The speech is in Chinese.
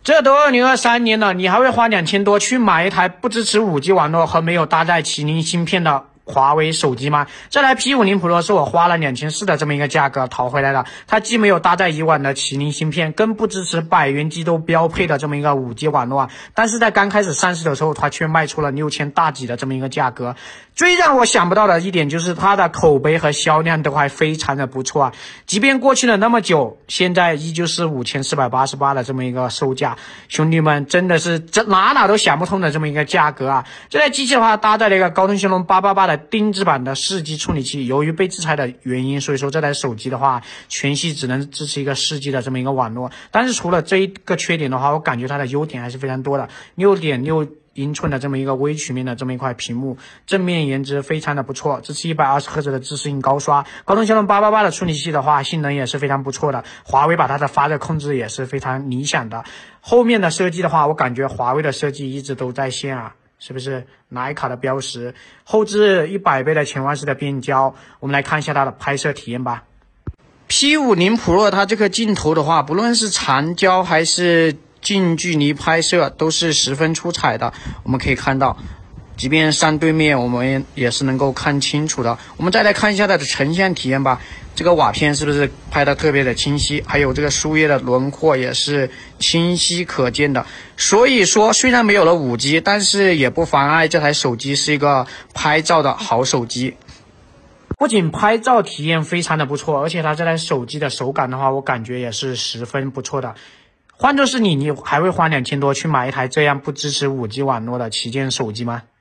这都2023年了，你还会花2000多去买一台不支持5G 网络和没有搭载麒麟芯片的华为手机吗？这台 P50 Pro 是我花了2400的这么一个价格淘回来的，它既没有搭载以往的麒麟芯片，更不支持百元机都标配的这么一个5G 网络，但是在刚开始上市的时候，它却卖出了6000大几的这么一个价格。最让我想不到的一点就是它的口碑和销量都还非常的不错啊，即便过去了那么久，现在依旧是5488的这么一个售价。兄弟们，真的是哪都想不通的这么一个价格啊！这台机器的话，搭载了一个高通骁龙888的定制版的4G 处理器，由于被制裁的原因，所以说这台手机的话，全系只能支持一个4G 的这么一个网络。但是除了这一个缺点的话，我感觉它的优点还是非常多的。6.6英寸的这么一个微曲面的这么一块屏幕，正面颜值非常的不错，支持120赫兹的自适应高刷。高通骁龙888的处理器的话，性能也是非常不错的。华为把它的发热控制也是非常理想的。后面的设计的话，我感觉华为的设计一直都在线啊，是不是？徕卡的标识，后置100倍的潜望式的变焦。我们来看一下它的拍摄体验吧。P50 Pro 它这个镜头的话，不论是长焦还是近距离拍摄都是十分出彩的。我们可以看到，即便上对面，我们也是能够看清楚的。我们再来看一下它的成像体验吧。这个瓦片是不是拍的特别的清晰？还有这个树叶的轮廓也是清晰可见的。所以说，虽然没有了5G，但是也不妨碍这台手机是一个拍照的好手机。不仅拍照体验非常的不错，而且它这台手机的手感的话，我感觉也是十分不错的。换作是你还会花2000多去买一台这样不支持5G 网络的旗舰手机吗？